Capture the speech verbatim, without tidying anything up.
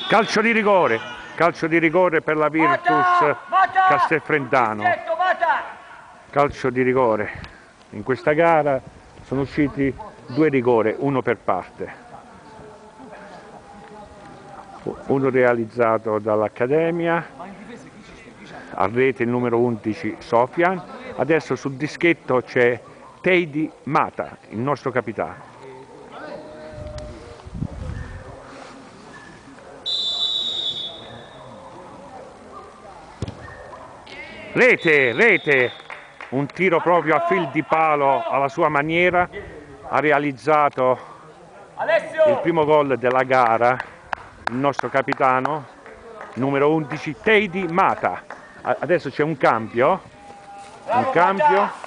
Calcio di rigore, calcio di rigore per la Virtus Castelfrentano. Calcio di rigore. In questa gara sono usciti due rigori, uno per parte. Uno realizzato dall'Accademia, a rete il numero undici Sofian. Adesso sul dischetto c'è Teidi Mata, il nostro capitano. Rete, rete, un tiro proprio a fil di palo alla sua maniera, ha realizzato il primo gol della gara il nostro capitano, numero undici Teidi Mata. Adesso c'è un cambio, un cambio.